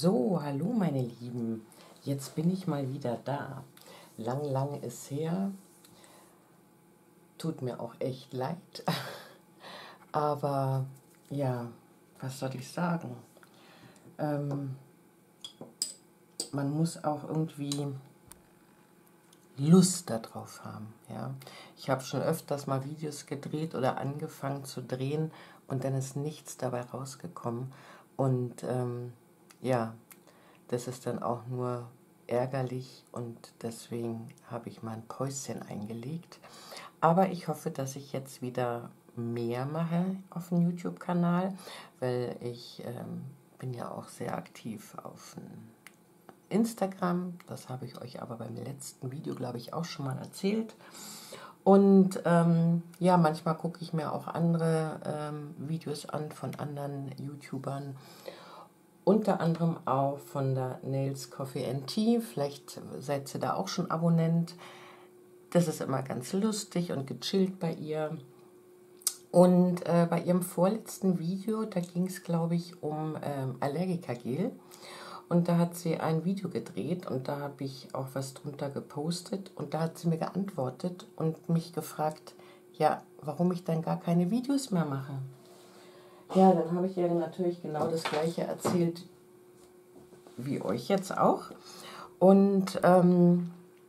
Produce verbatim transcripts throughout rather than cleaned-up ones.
So, hallo meine Lieben, jetzt bin ich mal wieder da. Lang, lang ist her, tut mir auch echt leid, aber ja, was soll ich sagen? Ähm, man muss auch irgendwie Lust darauf haben. Ja? Ich habe schon öfters mal Videos gedreht oder angefangen zu drehen und dann ist nichts dabei rausgekommen und ähm, ja, das ist dann auch nur ärgerlich und deswegen habe ich mal ein Päuschen eingelegt. Aber ich hoffe, dass ich jetzt wieder mehr mache auf dem YouTube-Kanal, weil ich ähm, bin ja auch sehr aktiv auf Instagram. Das habe ich euch aber beim letzten Video, glaube ich, auch schon mal erzählt. Und ähm, ja, manchmal gucke ich mir auch andere ähm, Videos an von anderen YouTubern. Unter anderem auch von der Nails Coffee and Tea. Vielleicht seid ihr da auch schon Abonnent. Das ist immer ganz lustig und gechillt bei ihr. Und äh, bei ihrem vorletzten Video, da ging es, glaube ich, um ähm, Allergikergel. Und da hat sie ein Video gedreht und da habe ich auch was drunter gepostet. Und da hat sie mir geantwortet und mich gefragt, ja, warum ich dann gar keine Videos mehr mache. Ja, dann habe ich ihr natürlich genau das Gleiche erzählt wie euch jetzt auch. Und ähm,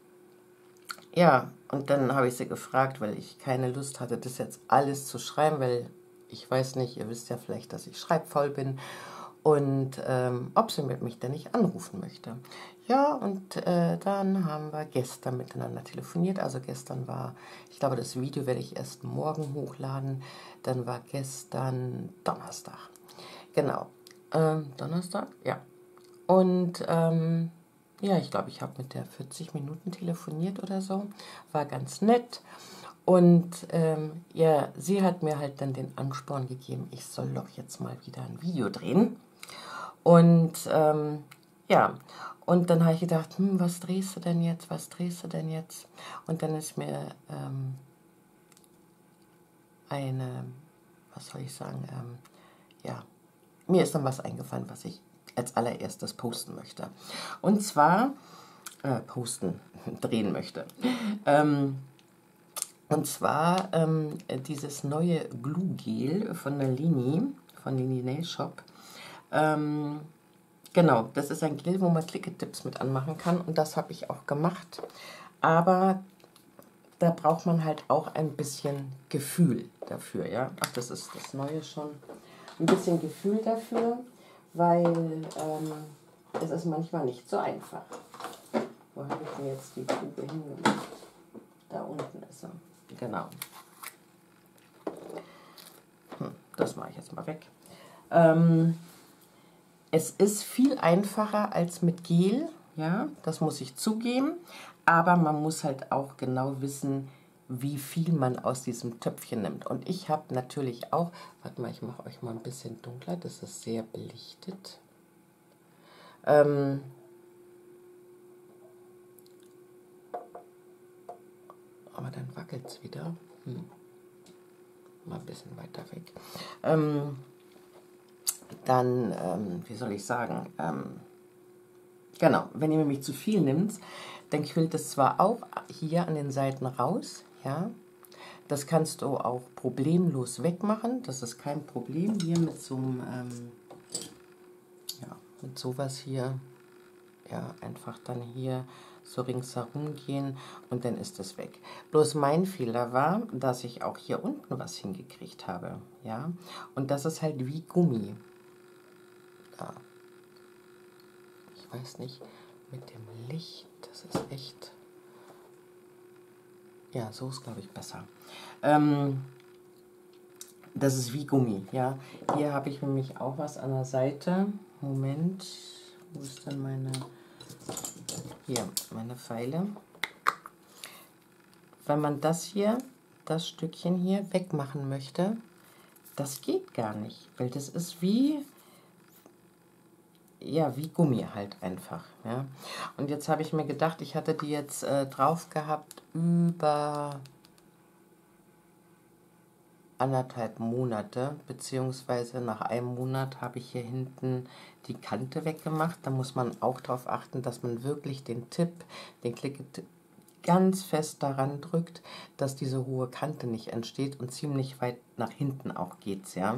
ja, und dann habe ich sie gefragt, weil ich keine Lust hatte, das jetzt alles zu schreiben, weil ich weiß nicht, ihr wisst ja vielleicht, dass ich schreibfaul bin. Und ähm, ob sie mit mich denn nicht anrufen möchte. Ja, und äh, dann haben wir gestern miteinander telefoniert. Also gestern war, ich glaube, das Video werde ich erst morgen hochladen. Dann war gestern Donnerstag. Genau. Ähm, Donnerstag? Ja. Und ähm, ja, ich glaube, ich habe mit der vierzig Minuten telefoniert oder so. War ganz nett. Und ähm, ja, sie hat mir halt dann den Ansporn gegeben, ich soll doch jetzt mal wieder ein Video drehen. Und ähm, ja, und dann habe ich gedacht, hm, was drehst du denn jetzt, was drehst du denn jetzt? Und dann ist mir ähm, eine, was soll ich sagen, ähm, ja, mir ist dann was eingefallen, was ich als allererstes posten möchte. Und zwar, äh, posten, drehen möchte. Ähm, und zwar ähm, dieses neue Glue Gel von der Lini, von Lini Nail Shop. Ähm, Genau, das ist ein Gel, wo man Klicke-Tipps mit anmachen kann und das habe ich auch gemacht. Aber da braucht man halt auch ein bisschen Gefühl dafür, ja. Ach, das ist das Neue schon. Ein bisschen Gefühl dafür, weil ähm, es ist manchmal nicht so einfach. Wo habe ich denn jetzt die Tube hingemacht? Da unten ist sie. Genau. Hm, das mache ich jetzt mal weg. Ähm, Es ist viel einfacher als mit Gel, ja, das muss ich zugeben, aber man muss halt auch genau wissen, wie viel man aus diesem Töpfchen nimmt. Und ich habe natürlich auch, warte mal, ich mache euch mal ein bisschen dunkler, das ist sehr belichtet. Ähm, aber dann wackelt es wieder. Hm. Mal ein bisschen weiter weg. Ähm, dann, ähm, wie soll ich sagen, ähm, genau, wenn ihr nämlich zu viel nimmt, dann quillt es zwar auch hier an den Seiten raus, ja, das kannst du auch problemlos wegmachen, das ist kein Problem, hier mit so einem, ähm, ja, mit sowas hier, ja, einfach dann hier so ringsherum gehen und dann ist es weg. Bloß mein Fehler war, dass ich auch hier unten was hingekriegt habe, ja, und das ist halt wie Gummi. Ja. Ich weiß nicht, mit dem Licht, das ist echt, ja, so ist, glaube ich, besser. Ähm, das ist wie Gummi, ja. Hier habe ich nämlich auch was an der Seite. Moment, wo ist denn meine, hier, meine Pfeile. Wenn man das hier, das Stückchen hier wegmachen möchte, das geht gar nicht, weil das ist wie, ja, wie Gummi halt einfach, ja. Und jetzt habe ich mir gedacht, ich hatte die jetzt äh, drauf gehabt über anderthalb Monate, beziehungsweise nach einem Monat habe ich hier hinten die Kante weggemacht. Da muss man auch darauf achten, dass man wirklich den Tipp, den Klicke-Tipp ganz fest daran drückt, dass diese hohe Kante nicht entsteht und ziemlich weit nach hinten auch geht's, ja.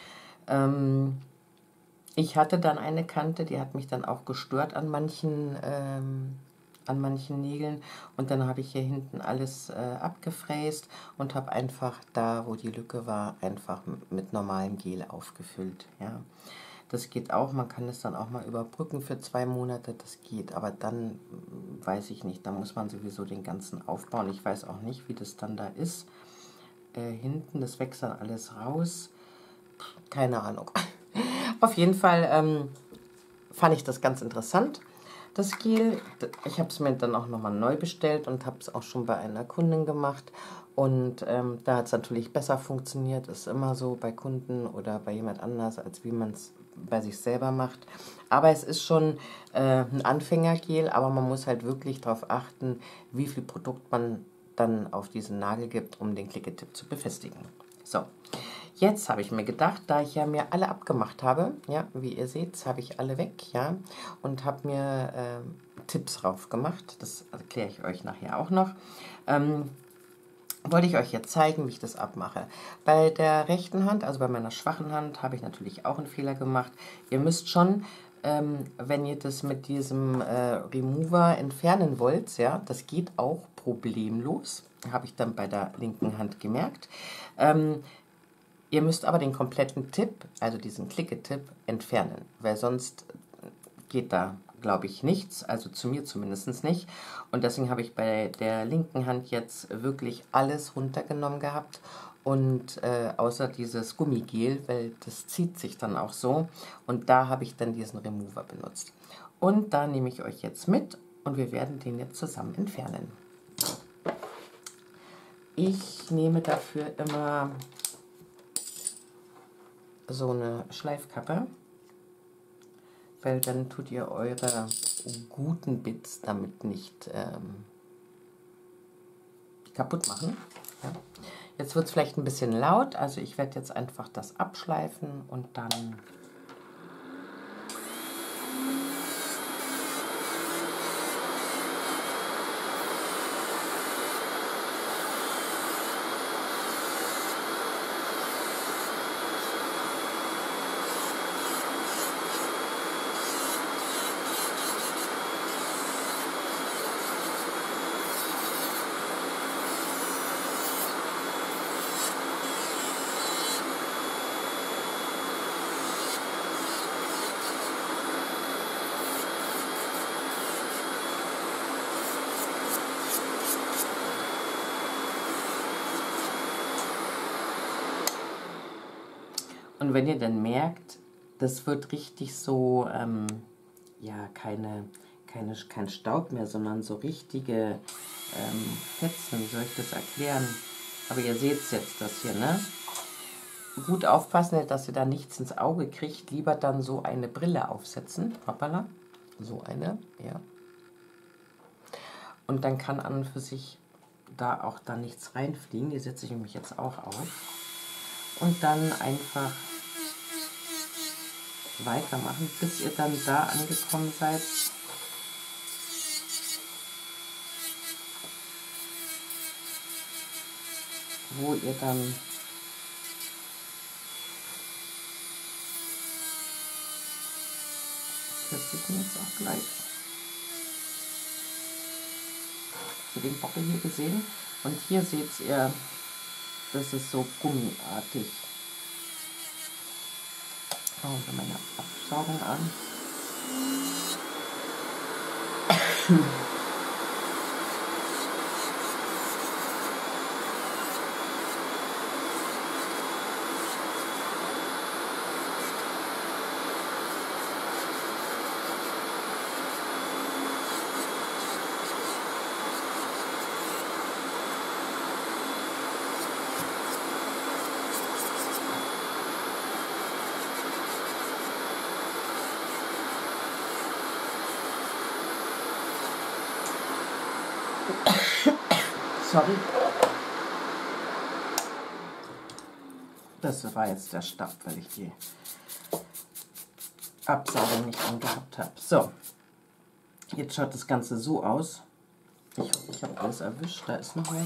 Ähm, ich hatte dann eine Kante, die hat mich dann auch gestört an manchen ähm, an manchen Nägeln und dann habe ich hier hinten alles äh, abgefräst und habe einfach da, wo die Lücke war, einfach mit normalem Gel aufgefüllt. Ja. Das geht auch, man kann es dann auch mal überbrücken für zwei Monate, das geht, aber dann weiß ich nicht, da muss man sowieso den ganzen aufbauen. Ich weiß auch nicht, wie das dann da ist. Äh, hinten, das wächst dann alles raus. Keine Ahnung. Auf jeden Fall ähm, fand ich das ganz interessant. Das Gel, ich habe es mir dann auch nochmal neu bestellt und habe es auch schon bei einer Kundin gemacht. Und ähm, da hat es natürlich besser funktioniert. Ist immer so bei Kunden oder bei jemand anders, als wie man es bei sich selber macht. Aber es ist schon äh, ein Anfängergel, aber man muss halt wirklich darauf achten, wie viel Produkt man dann auf diesen Nagel gibt, um den Klicke-Tipp zu befestigen. So. Jetzt habe ich mir gedacht, da ich ja mir alle abgemacht habe, ja, wie ihr seht, habe ich alle weg, ja, und habe mir äh, Tipps drauf gemacht, das erkläre ich euch nachher auch noch, ähm, wollte ich euch jetzt zeigen, wie ich das abmache. Bei der rechten Hand, also bei meiner schwachen Hand, habe ich natürlich auch einen Fehler gemacht. Ihr müsst schon, ähm, wenn ihr das mit diesem äh, Remover entfernen wollt, ja, das geht auch problemlos, habe ich dann bei der linken Hand gemerkt. Ähm, Ihr müsst aber den kompletten Tipp, also diesen Klicke-Tipp, entfernen, weil sonst geht da, glaube ich, nichts, also zu mir zumindest nicht. Und deswegen habe ich bei der linken Hand jetzt wirklich alles runtergenommen gehabt und äh, außer dieses Gummigel, weil das zieht sich dann auch so. Und da habe ich dann diesen Remover benutzt. Und da nehme ich euch jetzt mit und wir werden den jetzt zusammen entfernen. Ich nehme dafür immer so eine Schleifkappe, weil dann tut ihr eure guten Bits damit nicht ähm, kaputt machen. Ja. Jetzt wird es vielleicht ein bisschen laut, also ich werde jetzt einfach das abschleifen und dann Und wenn ihr dann merkt, das wird richtig so, ähm, ja, keine, keine, kein Staub mehr, sondern so richtige ähm, Fetzen, wie soll ich das erklären? Aber ihr seht es jetzt, das hier, ne? Gut aufpassen, dass ihr da nichts ins Auge kriegt. Lieber dann so eine Brille aufsetzen. Hoppala. So eine, ja. Und dann kann an und für sich da auch da nichts reinfliegen. Die setze ich nämlich jetzt auch auf. Und dann einfach weitermachen, bis ihr dann da angekommen seid, wo ihr dann das sieht man jetzt auch gleich. Habt ihr den Bockel hier gesehen? Und hier seht ihr, das ist so gummiartig. Schauen wir meine Absaugung an. Sorry. Das war jetzt der Stab, weil ich die Absaugung nicht angehabt habe. So, jetzt schaut das Ganze so aus. Ich hoffe, ich habe alles erwischt. Da ist noch was.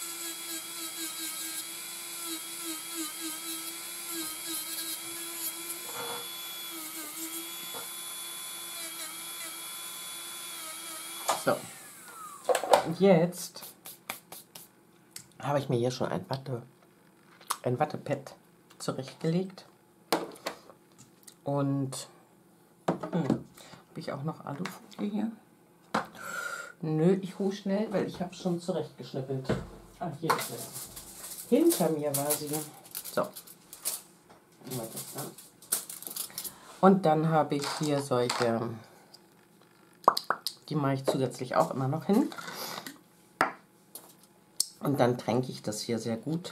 So, und jetzt habe ich mir hier schon ein, Watte, ein Wattepad zurechtgelegt. Und hm, habe ich auch noch Alufolie hier? Nö, ich hole schnell, weil ich habe schon zurechtgeschnippelt. Ah, hier ist sie. Hinter mir war sie. So. Und dann habe ich hier solche, die mache ich zusätzlich auch immer noch hin. Und dann tränke ich das hier sehr gut.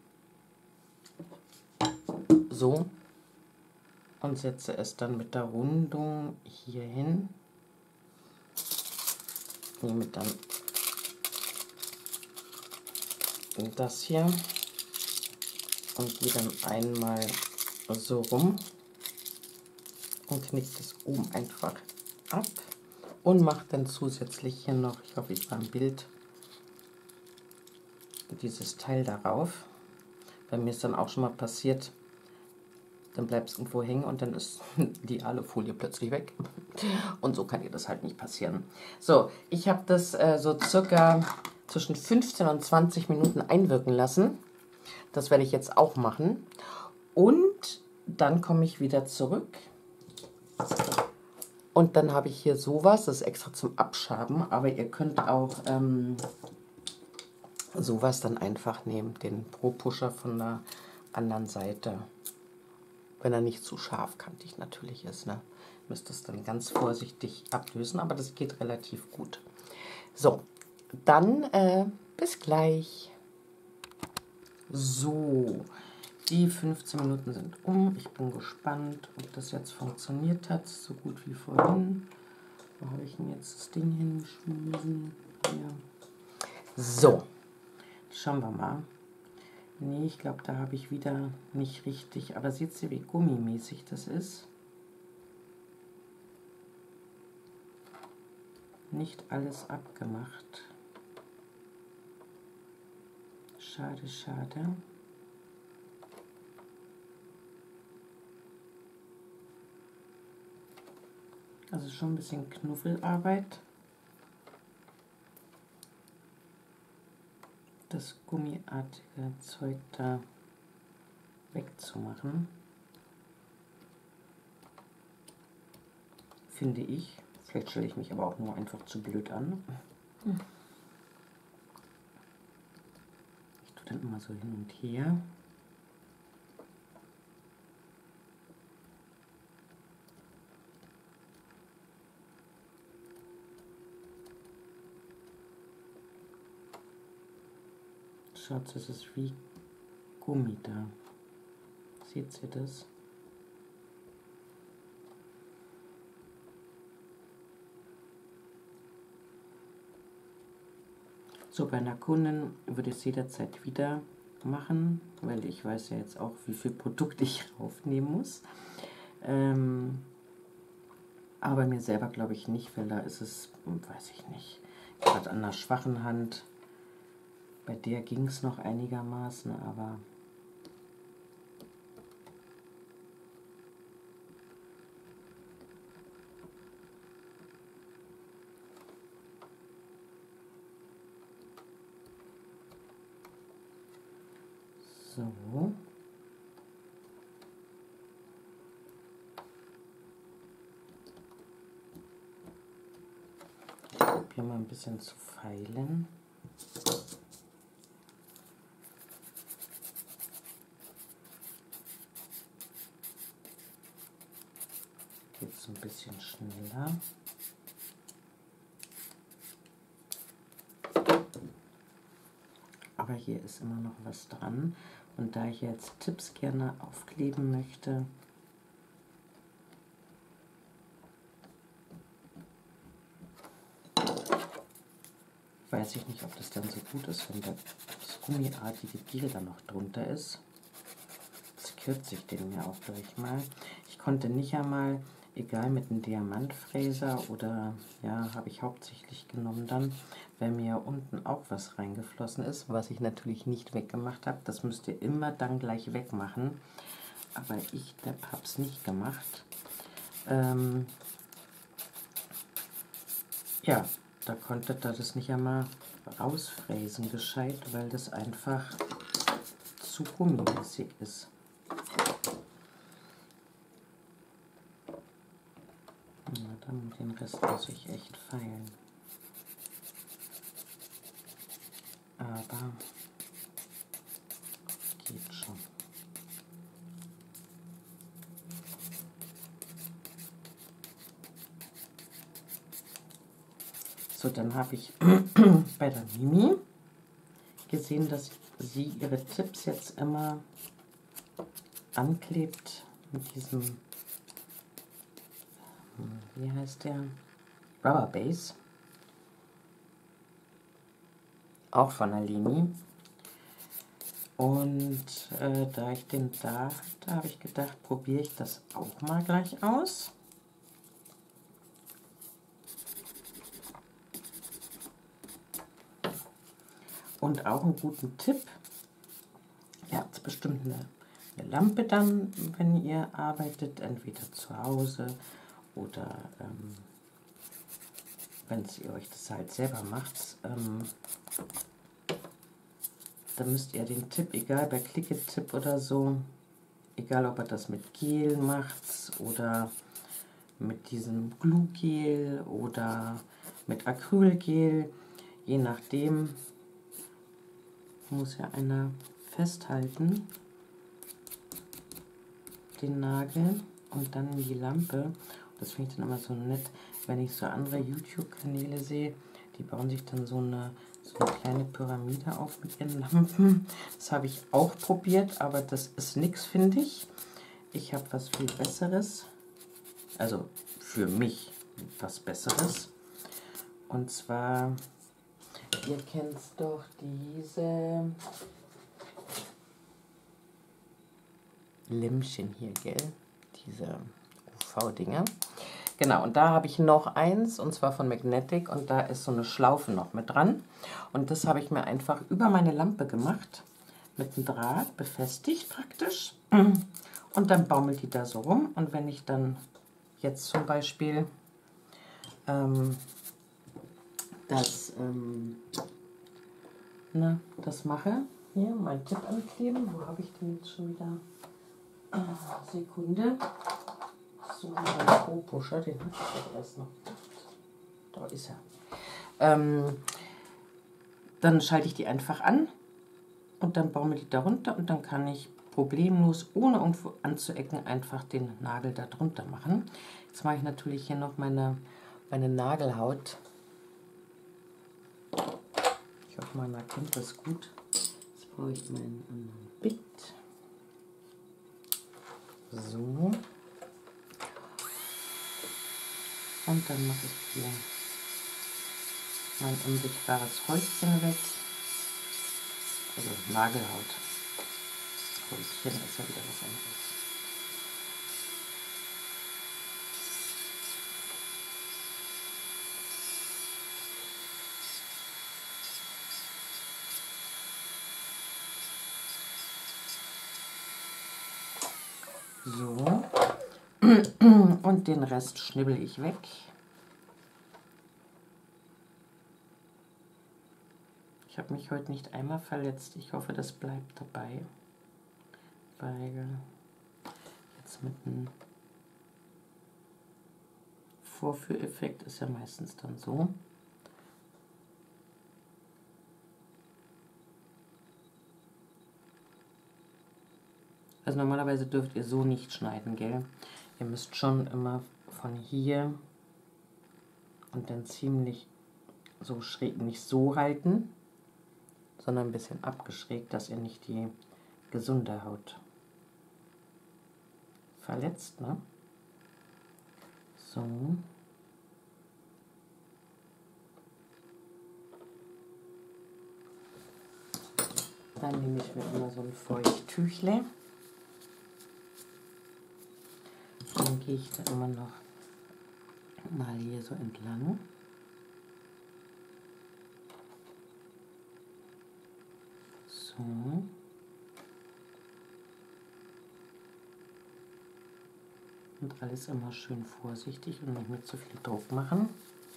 So. Und setze es dann mit der Rundung hier hin. Nehme dann das hier und gehe dann einmal so rum und knicke das oben einfach ab und mache dann zusätzlich hier noch, ich hoffe, ich war im Bild, dieses Teil darauf. Bei mir ist dann auch schon mal passiert, dann bleibt es irgendwo hängen und dann ist die Alufolie plötzlich weg. Und so kann dir das halt nicht passieren. So, ich habe das äh, so circa zwischen fünfzehn und zwanzig Minuten einwirken lassen. Das werde ich jetzt auch machen. Und dann komme ich wieder zurück. Und dann habe ich hier sowas, das ist extra zum Abschaben, aber ihr könnt auch ähm, sowas dann einfach nehmen, den Pro-Pusher von der anderen Seite. Wenn er nicht zu scharfkantig natürlich ist, ne? Müsst es dann ganz vorsichtig ablösen, aber das geht relativ gut. So, dann äh, bis gleich. So, die fünfzehn Minuten sind um. Ich bin gespannt, ob das jetzt funktioniert hat, so gut wie vorhin. Wo habe ich denn jetzt das Ding hingeschmissen? Hier. So, schauen wir mal. Nee, ich glaube, da habe ich wieder nicht richtig. Aber seht ihr, wie gummimäßig das ist? Nicht alles abgemacht. Schade, schade. Also schon ein bisschen Knuffelarbeit. Das gummiartige Zeug da wegzumachen, finde ich. Vielleicht stelle ich mich aber auch nur einfach zu blöd an. Ich tue dann immer so hin und her. Schaut, es ist wie Gummi da. Seht ihr das? So, bei einer Kundin würde ich es jederzeit wieder machen, weil ich weiß ja jetzt auch, wie viel Produkt ich raufnehmen muss. Ähm, aber mir selber glaube ich nicht, weil da ist es, weiß ich nicht, gerade an einer schwachen Hand. Bei der ging es noch einigermaßen, aber so. Ich probiere mal ein bisschen zu feilen. Geht es ein bisschen schneller. Aber hier ist immer noch was dran. Und da ich jetzt Tipps gerne aufkleben möchte, weiß ich nicht, ob das dann so gut ist, wenn das gummiartige Gel dann noch drunter ist. kürze ich den ja auch gleich mal. Ich konnte nicht einmal, egal mit einem Diamantfräser oder, ja, habe ich hauptsächlich genommen dann, wenn mir unten auch was reingeflossen ist, was ich natürlich nicht weggemacht habe. Das müsst ihr immer dann gleich wegmachen. Aber ich habe es nicht gemacht. Ähm, ja, da konnte ihr das nicht einmal rausfräsen gescheit, weil das einfach zu gummimäßig ist. Na, dann den Rest muss ich echt feilen. Aber geht schon. So, dann habe ich bei der Mimi gesehen, dass sie ihre Tipps jetzt immer anklebt mit diesem, wie heißt der, Rubber Base, auch von Alini. Und äh, da ich den da hatte, habe ich gedacht, probiere ich das auch mal gleich aus. Und auch einen guten Tipp, ihr habt bestimmt eine, eine Lampe dann, wenn ihr arbeitet, entweder zu Hause oder ähm, wenn ihr euch das halt selber macht, ähm, dann müsst ihr den Tipp, egal bei Click-It-Tipp oder so, egal ob ihr das mit Gel macht oder mit diesem Glue-Gel oder mit Acrylgel, je nachdem, muss ja einer festhalten, den Nagel und dann die Lampe. Das finde ich dann immer so nett, wenn ich so andere YouTube-Kanäle sehe, die bauen sich dann so eine, so eine kleine Pyramide auf mit ihren Lampen. Das habe ich auch probiert, aber das ist nichts, finde ich. Ich habe was viel Besseres, also für mich was Besseres. Und zwar, ihr kennt doch diese Lämpchen hier, gell? Diese U V-Dinger. Genau, und da habe ich noch eins, und zwar von Magnetic, und da ist so eine Schlaufe noch mit dran. Und das habe ich mir einfach über meine Lampe gemacht, mit einem Draht befestigt praktisch. Und dann baumelt die da so rum. Und wenn ich dann jetzt zum Beispiel ähm, das, ähm, na, das mache, hier mein Tipp ankleben, wo habe ich den jetzt schon wieder? Ah, Sekunde. So, mein Pro-Pusher, den hatte ich doch erst noch. Da ist er. Ähm, dann schalte ich die einfach an und dann baumelt die da runter und dann kann ich problemlos, ohne irgendwo anzuecken, einfach den Nagel da drunter machen. Jetzt mache ich natürlich hier noch meine, meine Nagelhaut. Ich hoffe, man erkennt das gut. Jetzt brauche ich meinen anderen Bit. So. Und dann mache ich hier mein unsichtbares Häuschen weg. Also Nagelhaut. Häuschen ist ja wieder was anderes. So. Und den Rest schnibbel ich weg. Ich habe mich heute nicht einmal verletzt. Ich hoffe, das bleibt dabei. Weil jetzt mit einem Vorführeffekt ist ja meistens dann so. Also normalerweise dürft ihr so nicht schneiden, gell? Ihr müsst schon immer von hier und dann ziemlich so schräg, nicht so halten, sondern ein bisschen abgeschrägt, dass ihr nicht die gesunde Haut verletzt, ne? So. Dann nehme ich mir immer so ein Feuchttüchle. Dann gehe ich da immer noch mal hier so entlang. So. Und alles immer schön vorsichtig und nicht mit zu viel Druck machen.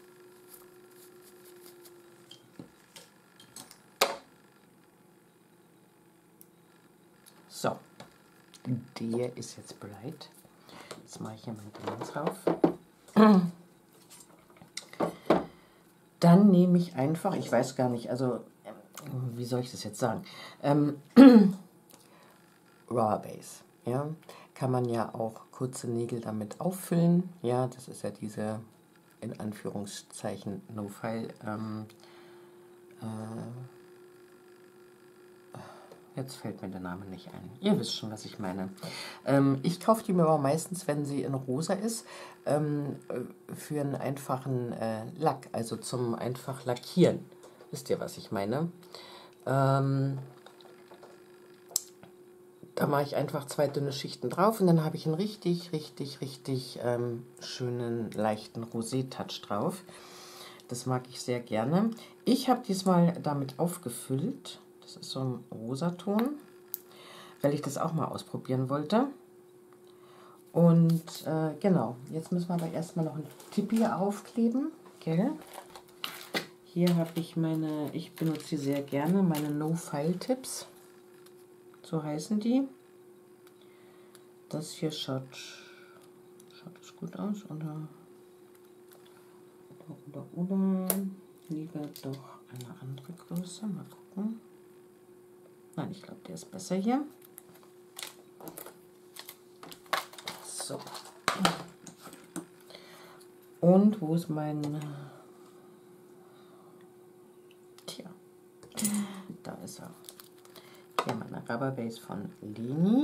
So, der ist jetzt bereit. Jetzt mache ich hier mein Dingens drauf. Dann nehme ich einfach, ich weiß gar nicht, also wie soll ich das jetzt sagen? Ähm, Raw Base, ja, kann man ja auch kurze Nägel damit auffüllen. Ja, das ist ja diese in Anführungszeichen No-File. Ähm, äh, Jetzt fällt mir der Name nicht ein. Ihr wisst schon, was ich meine. Ähm, ich kaufe die mir aber meistens, wenn sie in rosa ist, ähm, für einen einfachen äh, Lack, also zum einfach Lackieren. Wisst ihr, was ich meine? Ähm, da mache ich einfach zwei dünne Schichten drauf und dann habe ich einen richtig, richtig, richtig ähm, schönen, leichten Rosé-Touch drauf. Das mag ich sehr gerne. Ich habe diesmal damit aufgefüllt. Das ist so ein Rosaton, weil ich das auch mal ausprobieren wollte. Und äh, genau, jetzt müssen wir aber erstmal noch ein Tippi aufkleben. Gell? Hier habe ich meine, ich benutze sie sehr gerne, meine No-File-Tipps. So heißen die. Das hier schaut, schaut das gut aus, oder? Oder, oder, oder. Lieber doch eine andere Größe. Mal gucken. Nein, ich glaube, der ist besser hier. So. Und wo ist mein... Tja, da ist er. Hier meine Rubber Base von Leni.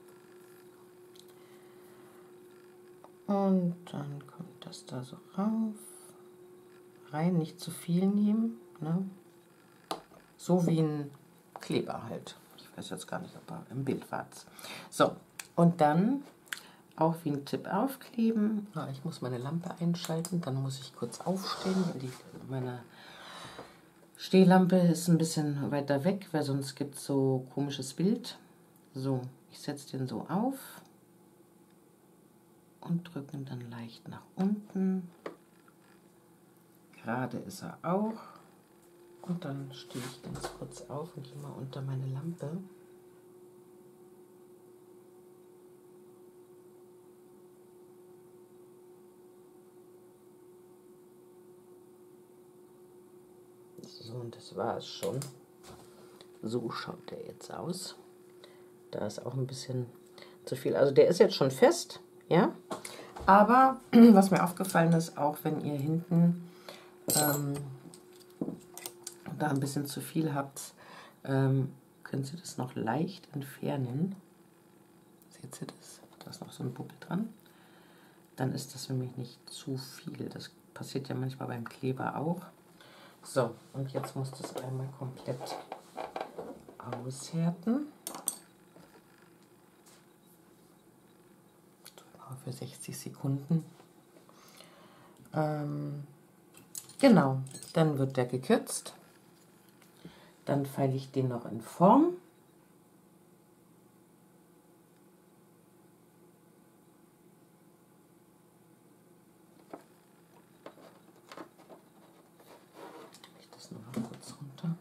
Und dann kommt das da so rauf. Rein, nicht zu viel nehmen. Ne? So wie ein Kleber halt. Ich weiß jetzt gar nicht, ob er im Bild war. So, und dann auch wie ein Tipp aufkleben. Ah, ich muss meine Lampe einschalten, dann muss ich kurz aufstehen. Die, meine Stehlampe ist ein bisschen weiter weg, weil sonst gibt es so komisches Bild. So, ich setze den so auf und drücke ihn dann leicht nach unten. Gerade ist er auch. Und dann stehe ich ganz kurz auf und gehe mal unter meine Lampe. So, und das war es schon. So schaut der jetzt aus. Da ist auch ein bisschen zu viel. Also der ist jetzt schon fest, ja. Aber was mir aufgefallen ist, auch wenn ihr hinten ähm, da ein bisschen zu viel habt, ähm, könnt ihr das noch leicht entfernen. Seht ihr das? Da ist noch so ein Buckel dran. Dann ist das nämlich nicht zu viel. Das passiert ja manchmal beim Kleber auch. So, und jetzt muss das einmal komplett aushärten. Für sechzig Sekunden. Ähm, genau, dann wird der gekürzt. Dann feile ich den noch in Form. Ich das noch mal kurz runter.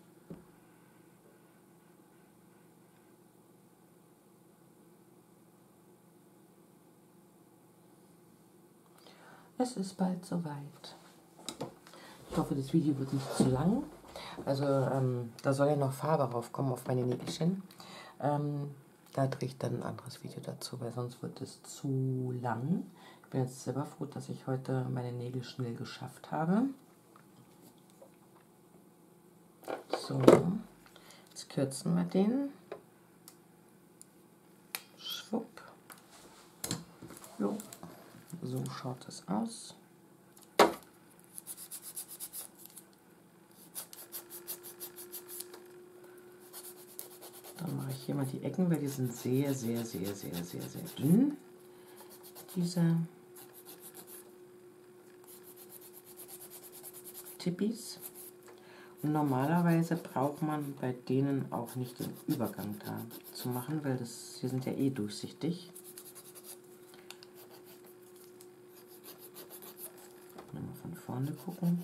Es ist bald soweit. Ich hoffe, das Video wird nicht zu lang. Also ähm, da soll ja noch Farbe raufkommen auf meine Nägelchen. Ähm, da drehe ich dann ein anderes Video dazu, weil sonst wird es zu lang. Ich bin jetzt selber froh, dass ich heute meine Nägel schnell geschafft habe. So, jetzt kürzen wir den. Schwupp. Jo. So schaut es aus. Dann mache ich hier mal die Ecken, weil die sind sehr, sehr, sehr, sehr, sehr, sehr dünn. diese Tippis. Und normalerweise braucht man bei denen auch nicht den Übergang da zu machen, weil das hier sind ja eh durchsichtig. Mal von vorne gucken.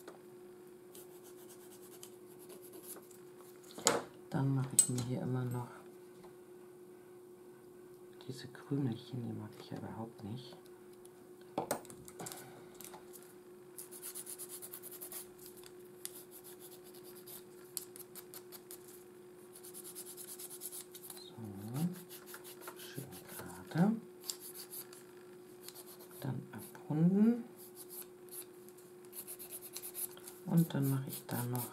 Dann mache ich mir hier immer noch diese Krümelchen, die mag ich ja überhaupt nicht. Dann abrunden und dann mache ich da noch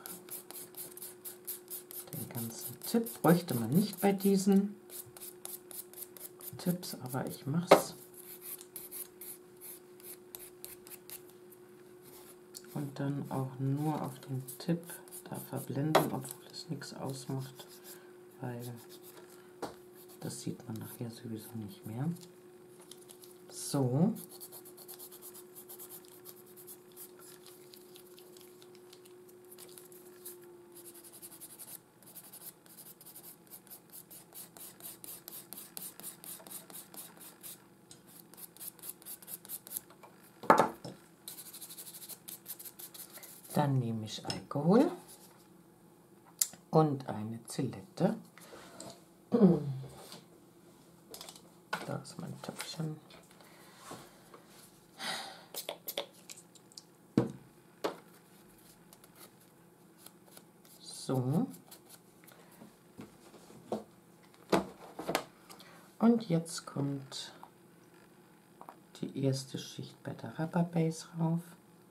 den ganzen Tipp. Bräuchte man nicht bei diesen Tipps, aber ich mache es. Und dann auch nur auf den Tipp da verblenden, obwohl es nichts ausmacht, weil das sieht man nachher sowieso nicht mehr. So. Dann nehme ich Alkohol und eine Zillette. Da ist mein Töpfchen. So. Und jetzt kommt die erste Schicht bei der Rubber Base rauf.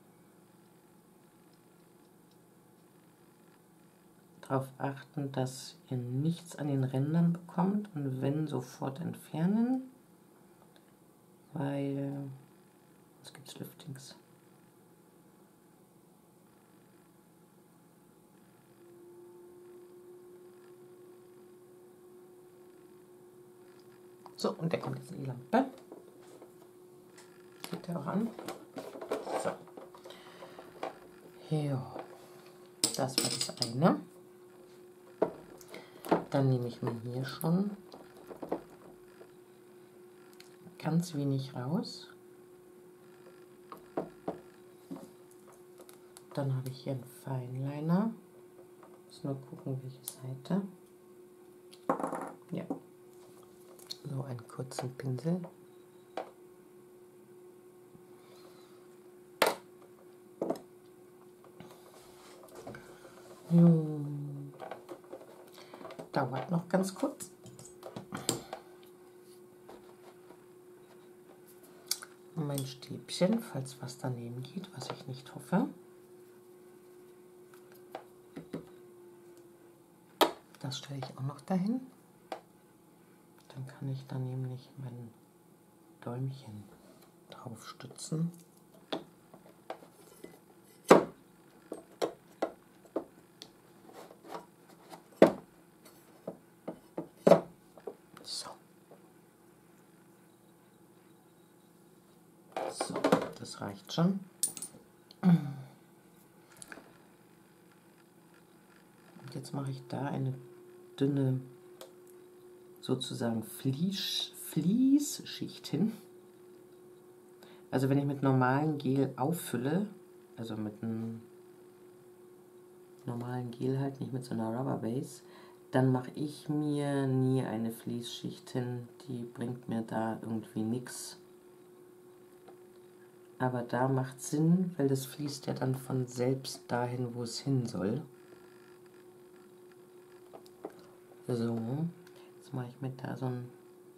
Darauf achten, dass ihr nichts an den Rändern bekommt und wenn, sofort entfernen, weil es gibt Lüftings. So, und der kommt jetzt in die Lampe. Geht der auch an? So. Ja, das war das eine. Dann nehme ich mir hier schon ganz wenig raus. Dann habe ich hier einen Feinliner. Muss nur gucken, welche Seite. Ja. So einen kurzen Pinsel. Jo. Dauert noch ganz kurz. Und mein Stäbchen, falls was daneben geht, was ich nicht hoffe. Das stelle ich auch noch dahin. Dann kann ich da nämlich mein Däumchen drauf stützen. So. So, das reicht schon. Und jetzt mache ich da eine dünne, sozusagen Vlies, Fließschicht hin. Also wenn ich mit normalem Gel auffülle, also mit einem normalen Gel halt, nicht mit so einer Rubber Base, dann mache ich mir nie eine Fließschicht hin, die bringt mir da irgendwie nichts. Aber da macht Sinn, weil das fließt ja dann von selbst dahin, wo es hin soll. So, jetzt mache ich mir da so ein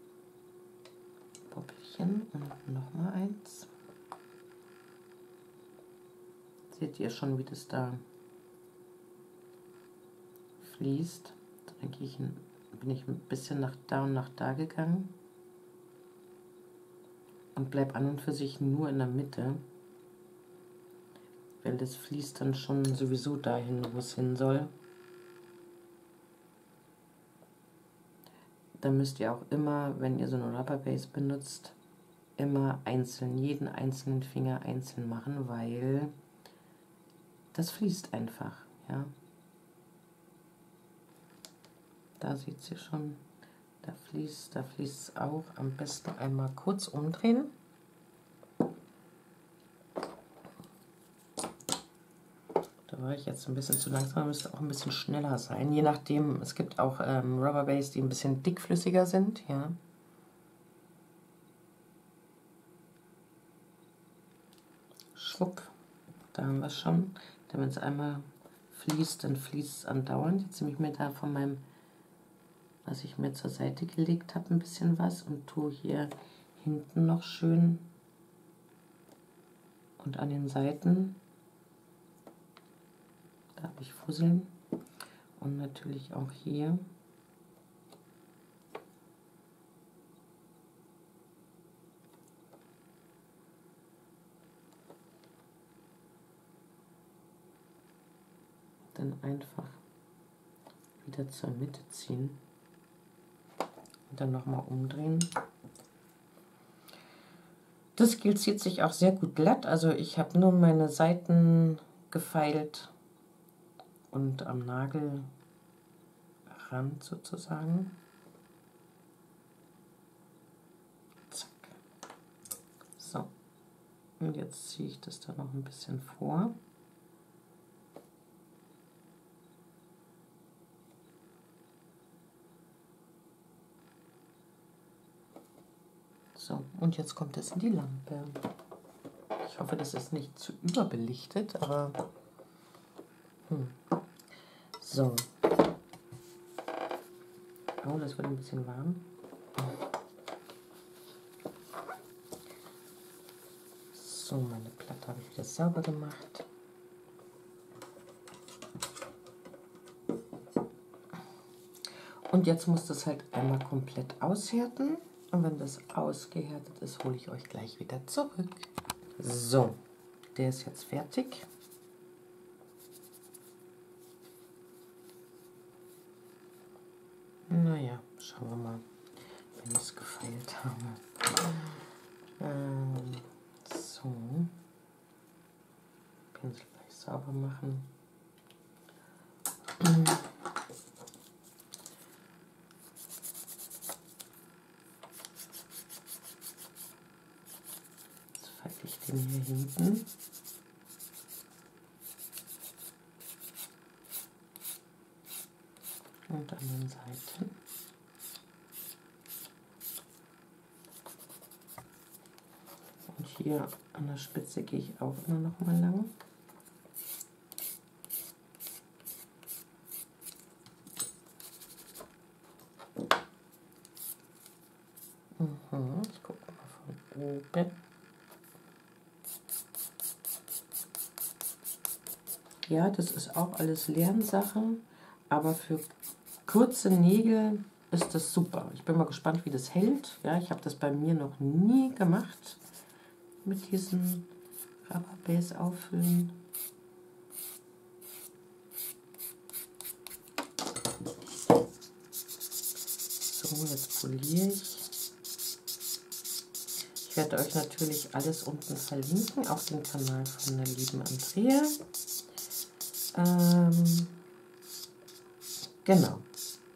Poppelchen und nochmal eins. Seht ihr schon, wie das da fließt? Dann gehe ich ein, bin ich ein bisschen nach da und nach da gegangen und bleibe an und für sich nur in der Mitte, weil das fließt dann schon sowieso dahin, wo es hin soll. Dann müsst ihr auch immer, wenn ihr so eine Rubber Base benutzt, immer einzeln, jeden einzelnen Finger einzeln machen, weil das fließt einfach, ja. Da sieht sie schon, da fließt, da fließt es auch. Am besten einmal kurz umdrehen. Da war ich jetzt ein bisschen zu langsam, müsste auch ein bisschen schneller sein. Je nachdem, es gibt auch ähm, Rubber Base, die ein bisschen dickflüssiger sind, ja. Schwupp, da haben wir es schon. Denn wenn es einmal fließt, dann fließt es andauernd. Jetzt nehme ich mir da von meinem, was ich mir zur Seite gelegt habe, ein bisschen was und tue hier hinten noch schön und an den Seiten, da habe ich Fusseln und natürlich auch hier. Dann einfach wieder zur Mitte ziehen und dann nochmal umdrehen. Das Gel zieht sich auch sehr gut glatt, also ich habe nur meine Seiten gefeilt und am Nagelrand sozusagen. Zack. So, und jetzt ziehe ich das da noch ein bisschen vor. So, und jetzt kommt es in die Lampe. Ich hoffe, das ist nicht zu überbelichtet, aber hm. So. Oh, das wird ein bisschen warm. So, meine Platte habe ich wieder sauber gemacht. Und jetzt muss das halt einmal komplett aushärten. Und wenn das ausgehärtet ist, hole ich euch gleich wieder zurück. So, der ist jetzt fertig. Naja, schauen wir mal, wenn ich es gefeilt habe. Ähm, so. Pinsel gleich sauber machen. Den hier hinten. Und an den Seiten. Und hier an der Spitze gehe ich auch immer noch mal lang. Mhm, ich gucke mal von oben. Ja, das ist auch alles Lernsache, aber für kurze Nägel ist das super. Ich bin mal gespannt, wie das hält. Ja, ich habe das bei mir noch nie gemacht mit diesen Rubber Base auffüllen. So, jetzt poliere ich. Ich werde euch natürlich alles unten verlinken, auch den Kanal von der lieben Andrea. Ähm, genau.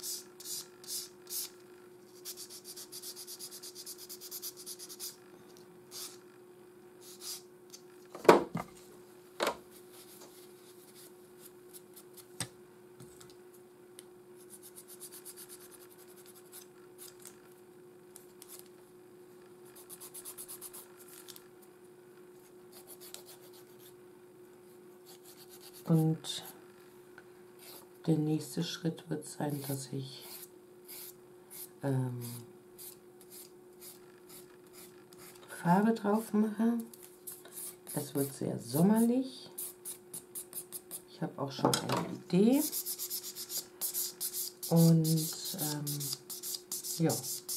Und der nächste Schritt wird sein, dass ich ähm, Farbe drauf mache. Es wird sehr sommerlich. Ich habe auch schon eine Idee. Und ähm, ja.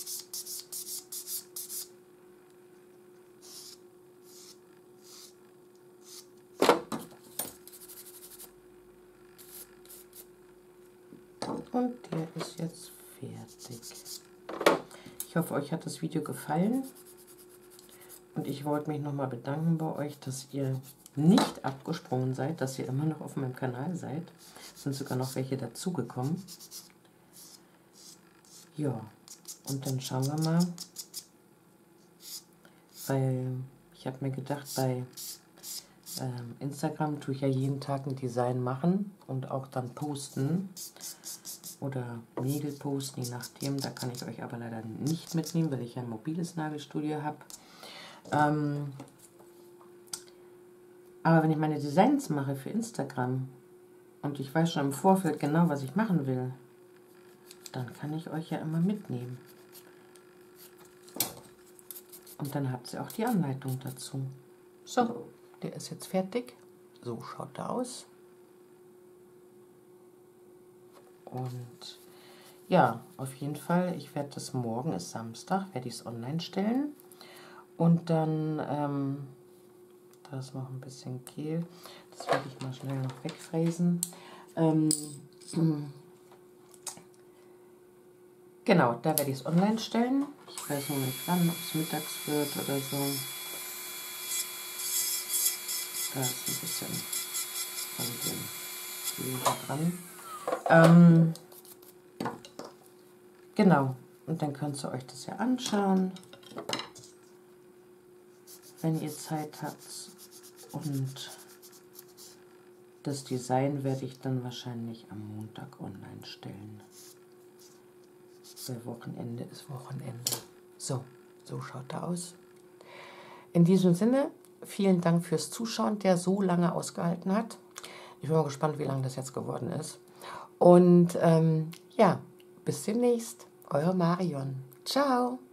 Und der ist jetzt fertig. Ich hoffe, euch hat das Video gefallen. Und ich wollte mich nochmal bedanken bei euch, dass ihr nicht abgesprungen seid, dass ihr immer noch auf meinem Kanal seid. Es sind sogar noch welche dazugekommen. Ja, und dann schauen wir mal, weil ich habe mir gedacht, bei ähm, Instagram tue ich ja jeden Tag ein Design machen und auch dann posten oder Nägel posten, je nachdem. Da kann ich euch aber leider nicht mitnehmen, weil ich ja ein mobiles Nagelstudio habe. Ähm, aber wenn ich meine Designs mache für Instagram und ich weiß schon im Vorfeld genau, was ich machen will, dann kann ich euch ja immer mitnehmen. Und dann habt ihr auch die Anleitung dazu. So, der ist jetzt fertig. So schaut er aus. Und ja, auf jeden Fall, ich werde das morgen, ist Samstag, werde ich es online stellen. Und dann, ähm, da ist noch ein bisschen Gel, das werde ich mal schnell noch wegfräsen. Ähm, genau, da werde ich es online stellen. Ich weiß noch nicht wann, ob es mittags wird oder so. Da ist ein bisschen von dem Gel da dran. Ähm, genau, und dann könnt ihr euch das ja anschauen, wenn ihr Zeit habt. Und das Design werde ich dann wahrscheinlich am Montag online stellen. Weil Wochenende ist Wochenende. So, so schaut er aus. In diesem Sinne, vielen Dank fürs Zuschauen, der so lange ausgehalten hat. Ich bin mal gespannt, wie lange das jetzt geworden ist. Und ähm, ja, bis demnächst. Eure Marion. Ciao.